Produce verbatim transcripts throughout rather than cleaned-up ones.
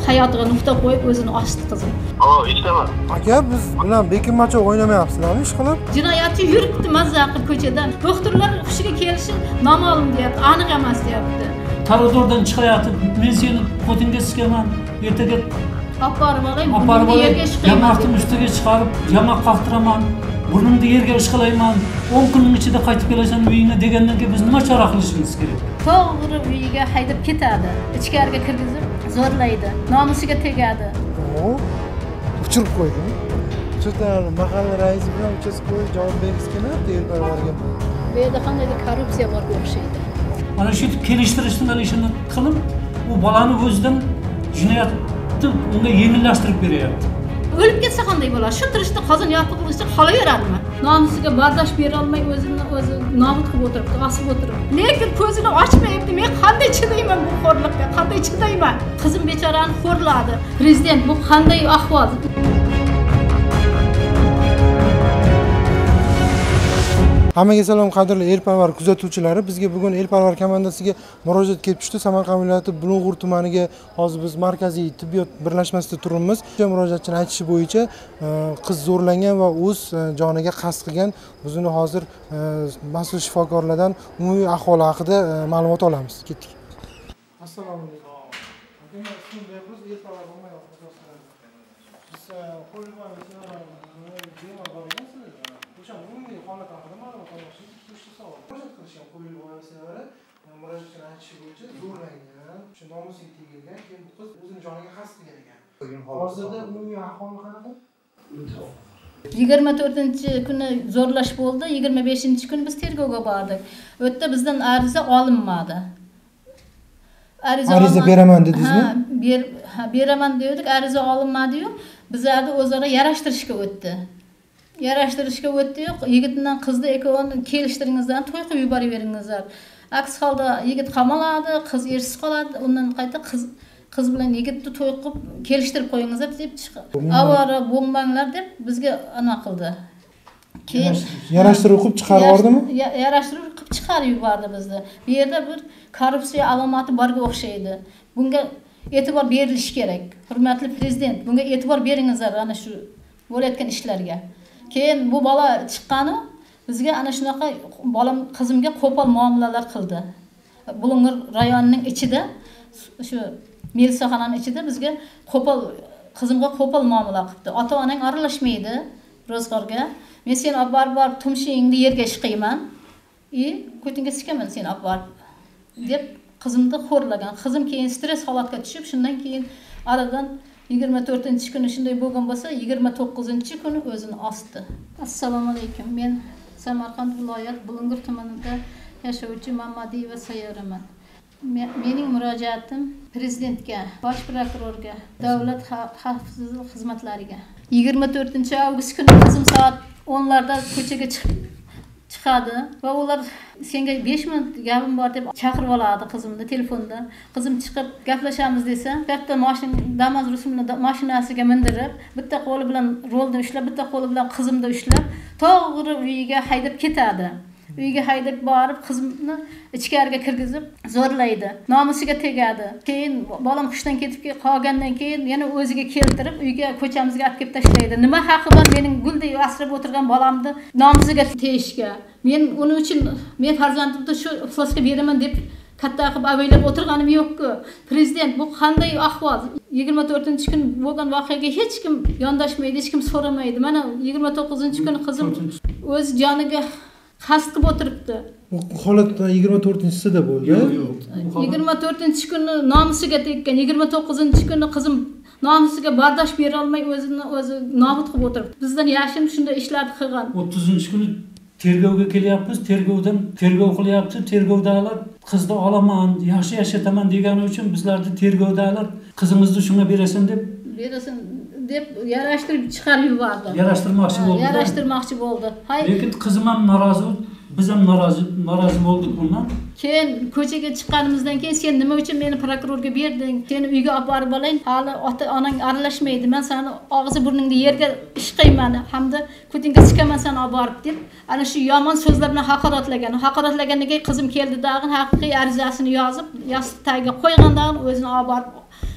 hayotiga nuqta qo'yib o'zini osdi qizim. Alo, eshitaman. Aka, biz bilan bekinmachoq o'ynamayapsizlarmi ish qilib? Jinoyatchi yuribdi mazza qilib ko'chada. Doktorlar hushiga kelishi noma'lum deyapti, aniq emas deyapti. Koridordan chiqayotib, men seni qo'tingga sigaman, ertaga Aparib olay, aparib burnimni olay, yerga ishqayman. yamoqni ustiga chiqarib, yamoq qoqtiraman, burnimni yerga ishqalayman. o'n kunning ichida qaytib kelasan uyingga degandan keyin biz nima chora qilishimiz kerak? To'g'ri uyiga haydab ketadi, ichkariga kirgizib zo'rlaydi, nomusiga tegadi. O, uchirib qo'ydimi? Cho'tar mahalla raisi bilan uchastkavoy javob bergisi kelyapti elparvarga. Bu yerda qandaydir korrupsiya borga o'xshaydi. Mana shu kelishtirishni mana shuni qilib, u bolani o'zidan jinoyatni unga yengillashtirib beryapti. O'lib ketsa qanday bo'ladi? Shu turishda qozon yopiq qilishda qolaveradimi? Nomusiga bardosh bera olmay o'zini o'zi nobud qilib o'tiribdi, osib o'tiribdi. Lekin ko'zini ochmayapti. Men qanday chidayman bu xo'rlikka? Qanday chidayman? Qizim bechorani xo'rladi. Prezident, bu qanday ahvol? Hammaga salom qadrli elparvar kuzatuvchilari. Bizga bugun elparvar komandasiga murojaat kelib tushdi. Samarqand viloyati Bulung'ur tumaniga hozir biz markaziy tibbiyot birlashmasida turibmiz. Murojaatchining aytishi bo'yicha qiz zo'rlangan va o'z joniga qasd qilgan. Biz uni hozir mas'ul shifokorlardan umumiy ahvoli haqida ma'lumot olamiz. Ketdik. Assalomu alaykum. Biz elparvar komandasiga biz qo'yilmaymiz. Holat haqida ma'lumot olmoqchimiz. Uchta savol. Murojaat qilishgan qo'yilmayapsizlar. Murojaatchining aytishi bo'yicha zo'rlangan, shu nomusiga tegilgan, keyin bu qiz o'zining joniga qasd qilgan ekan. Hozirda umumiy ahvoli qanaqa? yigirma to'rtinchi kuni zo'rlash bo'ldi, yigirma beshinchi kuni biz tergovga bordik. U yerda bizdan ariza olinmadi. Ariza ariza beraman dedingizmi? Ha, ber, ha, beraman dedik, ariza olinmadi-yu, bizlarni o'zaro yarashtirishga o'tdi. Yarashtirishga o'tdi-yu, yigit bilan qizni ikkovini kelishtiringizdan to'y qilib yuboraveringizlar. Aks holda yigit qamaladi, qiz ersiz qoladi, undan qayta qiz qiz bilan yigitni to'y qilib kelishtirib qo'yingizlar deb chiqdi. Avvalo bo'lmanglar deb bizga ana qildi. Keyin yarashtirib qilib chiqarib yubordimi? Yarashtirib qilib chiqarib yubordi bizni. Bu yerda bir korrupsiya alomati borga o'xshaydi. Bunga e'tibor berilishi kerak. Hurmatli prezident, bunga e'tibor beringizlar ana shu bo'layotgan ishlarga. Keyin bu bola chiqqani bizga ana shunaqa bolam qizimga qo'pol muomalalar qildi. Bulung'ur rayonining ichida shu milisaxonaning ichida bizga qo'pol qizimga qo'pol muomala qildi. Ota-onang aralashmaydi ro'zg'orga. Men seni olib borib borib tumshingni yerga ishqayman. I ko'tingga sikaman seni olib borib deb qizimni xo'rlagan. Qizim keyin stress holatga tushib, shundan keyin aradan yigirma to'rtinchi kuni shunday bo'lgan bo'lsa, yigirma to'qqizinchi kuni o'zini osdi. Assalomu alaykum. Men Samarqand viloyat Bulung'ur tumanida yashovchi Mamadiyeva Sayyoraman. Mening murojaatim prezidentga, bosh prokurorga, davlat xavfsizlik xizmatlariga. yigirma to'rtinchi avgust kuni qizim soat o'nlarda ko'chaga chiqib chiqadi va ular senga besh minut gapim bor deb chaqirib oladi qizimni telefonda. Qizim chiqib gaplashamiz desa, katta mashina Damas rusumli mashinasiga mindirib, bitta qo'li bilan rolni ushlab, bitta qo'li bilan qizimni ushlab, to'g'ri uyiga haydab ketadi. Uyiga haydab borib qizimni ichkariga kirgizib zo'rlaydi, nomusiga tegadi. Keyin bolam hushdan ketib qolgandan keyin yana o'ziga keltirib uyga ko'chamizga olib kelib tashlaydi. Nima haqqi bor mening guldek asrab o'tirgan bolamni nomusiga tegishga? Men uning uchun men farzandimni shu iflosga beraman deb katta qilib avaylab o'tirganim yo'q-ku. Prezident, bu qanday ahvol? yigirma to'rtinchi kun bo'lgan voqeaga hech kim yondashmaydi, hech kim so'ramaydi. Mana yigirma to'qqizinchi kuni qizim o'z joniga qasd qilib o'tiribdi. Bu holat yigirma to'rtinchisida bo'ldi. Yo'q, yo'q. yigirma to'rtinchi kuni nomusiga tekkan, yigirma to'qqizinchi kuni qizim nomusiga bardosh bera olmay o'zini o'zi nobud qilib o'tiribdi. Bizdan yashim shunday ishlarni qilgan. o'ttizinchi kuni tergovga kelyapmiz, tergovdan tergov qilyapti, tergovdagilar qizni olaman, yaxshi yashataman degani uchun bizlarni tergovdagilar qizingizni shunga berasan deb berasan deb yarashtirib chiqarib yubordi. Yarashtirmoqchi bo'ldi. Yarashtirmoqchi bo'ldi. Hay. Lekin qizim ham norozi, biz ham norozi, norozi bo'ldik bundan. Keyin ko'chaga chiqqanimizdan keyin sen nima uchun meni prokurorga berding? Seni uyga olib borib olayin. Hali ota-onang aralashmaydi. Men seni og'zi burningni yerga ishqayman hamda ko'tingga sikaman seni olib borib deb ana shu yomon so'zlar bilan haqoratlagan. Haqoratlaganiga qizim keldi dag'in haqiqiy arizasini yozib, yostiq tagiga qo'ygandan o'zini olib borib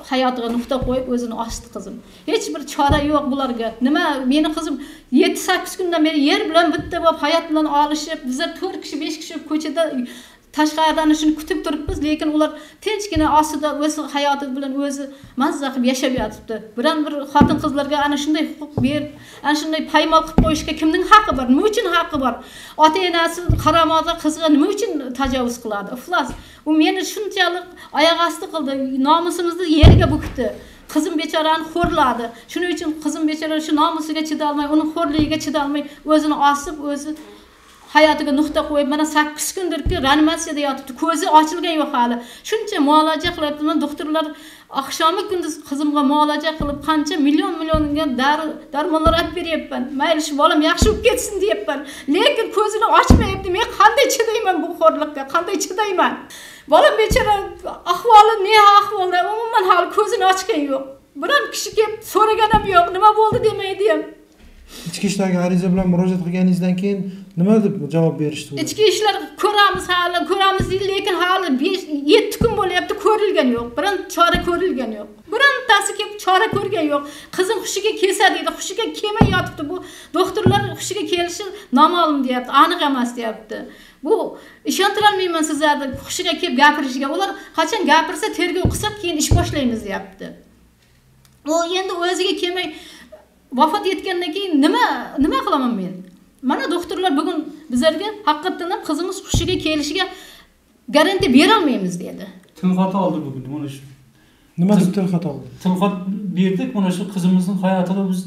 hayotiga nuqta qo'yib o'zini ochdi qizim. Hech bir chora yo'q bularga. Nima, meni qizim yetti sakkiz kundan beri yer bilan bitta bo'lib hayot bilan olishib, bizlar to'rt kishi besh kishi ko'chada tashqaridan shuni kutib turibmiz, lekin ular tinchgina ostida o'z hayoti bilan o'zi mazza qilib yashab yotibdi. Biron bir xotin qizlarga ana shunday huquq berib, ana shunday paymal qilib qo'yishga kimning haqqi bor? Nima uchun haqqi bor? Ota-onasi qaramog'ida qizga nima uchun tajovuz qiladi? Iflos. U meni shunchalik oyoq osti qildi, nomusimizni yerga bukdi. Qizim bechorani xo'rladi. Shuning uchun qizim bechora shu nomusiga chidolmay, uning xo'rligiga chidolmay o'zini osib, o'zi hayotiga nuqta qo'yib, mana sakkiz kundirki reanimatsiyada yotibdi. Ko'zi ochilgan yo'q hali. Shuncha muolaja qilyapti. Doktorlar oqshomi kunduz qizimga muolaja qilib, qancha million millionga dori darmonlar olib beryapman. Mayli shu bolam yaxshi bo'lib ketsin deyapman. Lekin ko'zini ochmayapti. Men qanday chidayman bu xo'rlikka? Qanday chidayman? Bolam bechora ahvoli ne ahvolda? Umuman hali ko'zini ochgan yo'q. Biron kishi kelib so'ragan ham yo'q. Nima bo'ldi demaydi ham. Ichki ishlarga ariza bilan murojaat qilganingizdan keyin nima deb javob berishdi? Ichki ishlar ko'ramiz hali, ko'ramiz deydi, lekin hali yetti kun bo'lyapti, ko'rilgan yo'q. Biron chora ko'rilgan yo'q. Birontasi kelib chora ko'rgan yo'q. Qizim hushiga kelsa deydi, hushiga kelmay yotibdi. Bu doktorlar hushiga kelishi noma'lum deyapti, aniq emas deyapti. Bu ishontira olmayman sizlarga hushiga kelib gapirishiga. Ular qachon gapirsa tergov qilsak keyin ish boshlaymiz deyapti. U endi o'ziga kelmay vafot etgandan keyin nima nima qilaman men? Mana doktorlar bugun bizlarga haqiqatan ham qizimiz hushiga kelishiga garantiya bera olmaymiz dedi. Tilxat oldi bugun mana shu. Nima deb tilxat oldi? Tilxat berdik, mana shu qizimizning hayotiga biz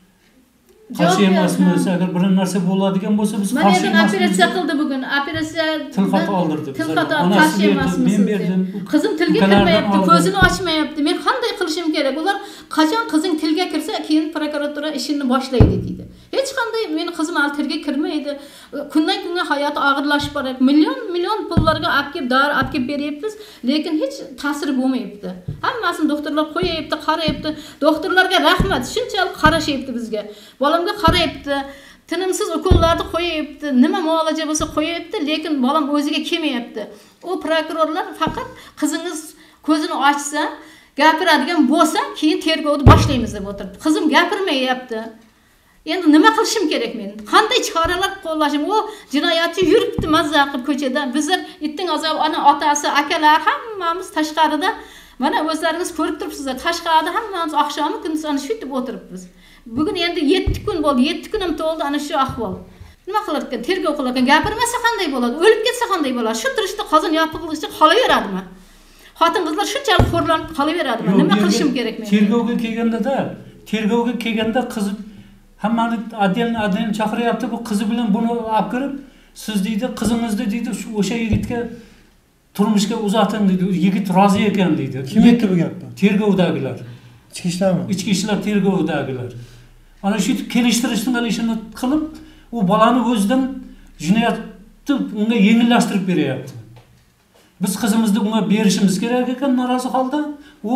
qarshi emasmiz. Agar bir narsa bo'ladigan bo'lsa biz qarshi emasmiz. Mana operatsiya qildi bugun. Operatsiya tilxat oldirdi. Tilxat qarshi emasmiz. Men berdim. Qizim tilga kirmayapti, ko'zini ochmayapti. Men qanday qilishim kerak? Ular qachon qizing tilga kirsa, keyin prokuratura ishini boshlaydi deydi. Hech qanday meni qizim hali tilga kirmaydi. Kundan kunga hayoti og'irlashib boradi. Million million pullarga olib kelib, dori olib kelib beryapmiz, lekin hech ta'siri bo'lmayapti. Hammasini doktorlar qo'yayapti, qarayapti. Doktorlarga rahmat, shunchalik qarashyapti bizga. Bolamga qarayapti. Tinimsiz ukollarni qo'yayapti. Nima muolaja bo'lsa qo'yayapti, lekin bolam o'ziga kelmayapti. U prokurorlar faqat qizingiz ko'zini ochsa, gapiradigan bo'lsa, keyin tergovni boshlaymiz deb o'tiribdi. Qizim gapirmayapti. Endi nima qilishim kerak men? Qanday choralar qo'llashim? U jinoyatchi yuribdi mazza qilib ko'chada. Bizlar itning azobi, ana otasi, akalar hammamiz tashqarida. Mana o'zlaringiz ko'rib turibsizlar. Tashqarida hammamiz oqshomi kunduz ana shu deb o'tiribmiz. Bugun endi yetti kun bo'ldi, yetti kun ham to'ldi ana shu ahvol. Nima qilar ekan? Tergov qilar ekan, gapirmasa qanday bo'ladi? O'lib ketsa qanday bo'ladi? Shu turishda qozon yopiqligicha qolaveradimi? Xotin qizlar shunchalik xo'rlanib qolaveradimi? Nima qilishim kerak men? Tergovga kelganda-da, tergovga kelganda qiz hammani отдельно отдельно chaqiryapti. Bu qizi bilan buni olib kirib, siz deydi, qizingizni deydi, shu o'sha yigitga turmushga uzating deydi. Yigit rozi ekan deydi. Kim aytdi bu gapni? Tergovdagilar. Ichki ishlarmi? Ichki ishlar tergovdagilar. Ana shu kelishtirishning ishini qilib, u bolani o'zidan jinoyatni unga yengillashtirib beryapti. Biz qizimizni unga berishimiz kerak ekan norozi holda. U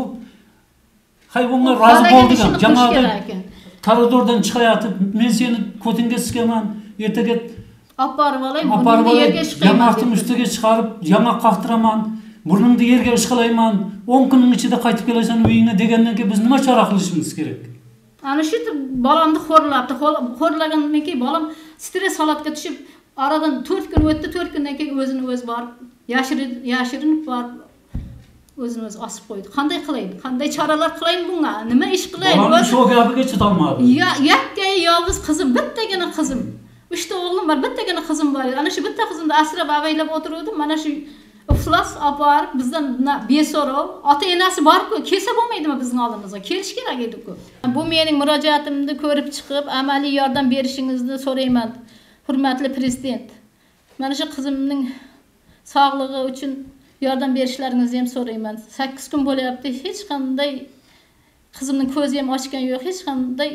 hayvonga rozi bo'lgan. Jamoat koridordan chiqayotib, men seni ko'tingga siskaman, ertaga olib borib olay, burningni yerga ishqayman. Yamoqni ustiga chiqarib, yamoq qaqtiraman, burningni yerga ishqalayman. o'n kunning ichida qaytib kelasan uyingga degandan keyin biz nima chora qilishimiz kerak? Ana shu bolamni xo'rlabdi. Xo'rlagandan keyin bolam stress holatga tushib, aradan to'rt kun o'tdi, to'rt kundan keyin o'zini o'zi borib, yashirin yashirinib borib o'zini o'zi osib qo'ydi. Qanday qilaydi? Qanday choralar qilayin bunga? Nima ish qilayin? Bolam shu gapiga chidolmadi. Ya, yakkay yolg'iz qizim, bittagina qizim. uchta o'g'lim bor, bittagina qizim bor. Ana shu bitta qizimni asrab avaylab o'tirdim. Mana shu iflos olib bizdan beso'rov, ota-onasi bor-ku, kelsa bo'lmaydimi bizning oldimizga? Kelish kerak edi-ku. Bu mening murojaatimni ko'rib chiqib, amaliy yordam berishingizni so'rayman, hurmatli prezident. Mana shu qizimning sog'ligi uchun yordam berishlaringizni ham so'rayman. sakkiz kun bo'lyapti, hech qanday qizimning ko'zi ham ochgan yo'q, hech qanday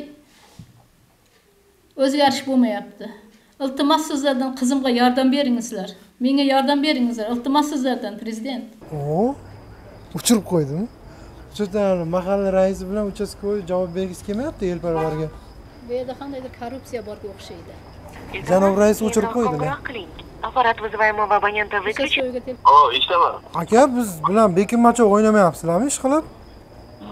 o'zgarish bo'lmayapti. Iltimos sizlardan qizimga yordam beringizlar. Menga yordam beringizlar. Iltimos sizlardan prezident. Oo. Uchirib qo'ydimi? Uchirdan mahalla raisi bilan uchastkovoy javob bergisi kelmayapti elparvarga. Bu yerda qandaydir korrupsiya borga o'xshaydi. Janob rais uchirib qo'ydi. Аппарат вызываемого абонента выключен. Alo, eshitaman. Aka, biz bilan bekinmachoq o'ynamayapsizlarmi ish qilib?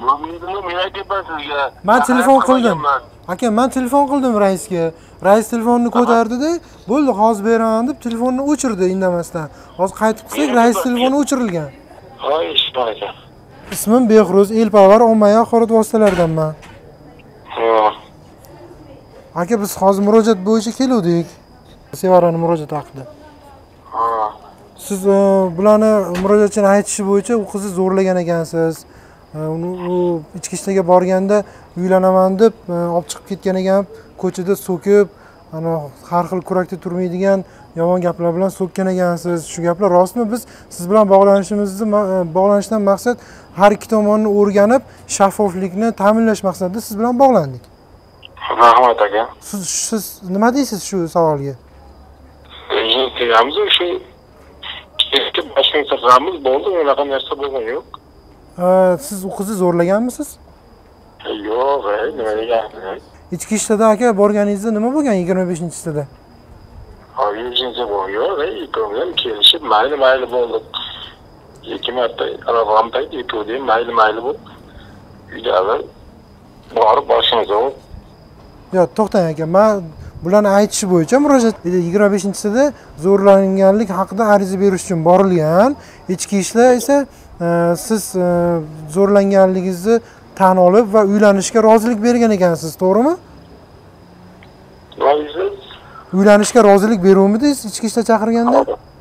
Bo'lmaydimi? Men aytyapman sizga. Men telefon qildim. Aka, men telefon qildim raisga. Rais telefonni ko'tardi-da, bo'ldi, hozir beraman deb telefonni o'chirdi indamasdan. Hozir qaytib qilsak, rais telefoni o'chirilgan. Hoy, aka. Ismim Behruz, Elparvar ommaviy axborot vositalaridanman. Ha. Aka, biz hozir murojaat bo'yicha keluvdik. Sevarani murojaati haqida. Ha. Siz e, bularni murojaatchining aytishi bo'yicha u qizni zo'rlagan ekansiz. E, uni u ichki ishlarga borganda uylanaman deb e, olib chiqib ketgan ekan, ko'chada so'kib, ana har xil kurakda turmaydigan yomon gaplar bilan so'kkan ekansiz. Shu gaplar rostmi? Biz siz bilan bog'lanishimizni bog'lanishdan maqsad har ikki tomonni o'rganib, shaffoflikni ta'minlash maqsadida siz bilan bog'landik. Rahmat aka. Siz siz nima deysiz shu savolga? Tegamiz shu eski boshqa qilamiz bo'ldi, unaqa narsa bo'lgan yo'q. Siz u qizni zo'rlaganmisiz? Yo'q, nima degani? Ichki ishlarda aka borganingizda nima bo'lgan yigirma beshinchi-sida? Ha, yigirma bor, yo'q, ikkovimiz kelishib mayli mayli bo'ldik. Ikki marta arabamda yetuvdi, mayli mayli bo'ldi. Uyda avval borib boshimiz o'rib. Yo'q, to'xtang aka, men bularni aytishi bo'yicha murojaat yigirma beshinchi-sida zo'rlanganlik haqida ariza berish uchun borilgan. Ichki ishlar esa siz zo'rlanganligingizni tan olib va uylanishga rozilik bergan ekansiz, to'g'rimi? Rozilik? Uylanishga rozilik beruvmidingiz ichki ishlar chaqirganda?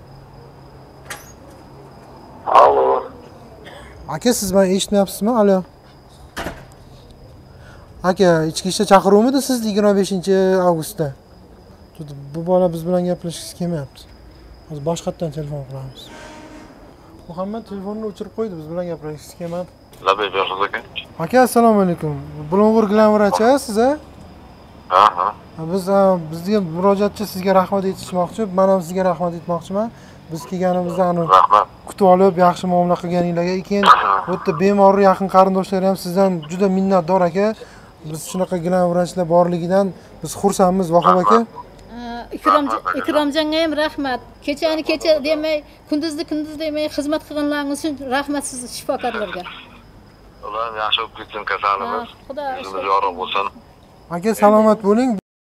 Alo. Aka, siz meni eshitmayapsizmi? Alo. Aka, ichki ishlar chaqiruvmidi sizni yigirma beshinchi avgustda? Bu bola biz bilan gaplashishga kelmayapti. Hozir boshqatdan telefon qilamiz. Muhammad telefonni o'chirib qo'ydi, biz bilan gaplashishga kelmadi. Labay Behruz aka. Aka, assalomu alaykum. Bulung'ur glamvrach-a siz a? Ha, ha. Biz bizga murojaatchi sizga rahmat aytishmoqchi, men ham sizga rahmat aytmoqchiman. Biz kelganimizda ani Rahmat. kutib olib, yaxshi muomala qilganinglarga, keyin bu yerda bemor yaqin qarindoshlar ham sizdan juda minnatdor aka. Biz shunaqa glamvrachlar borligidan biz xursandmiz, Vohab aka. Ikromjon, Ikromjonga ham rahmat. Kechani kecha demay, kunduzni kunduz demay xizmat qilganlaringiz uchun rahmat siz shifokorlarga. Ular yaxshi bo'lib ketsin kasalimiz. Xudo O'zimiz yorug' bo'lsin. Aka, salomat bo'ling.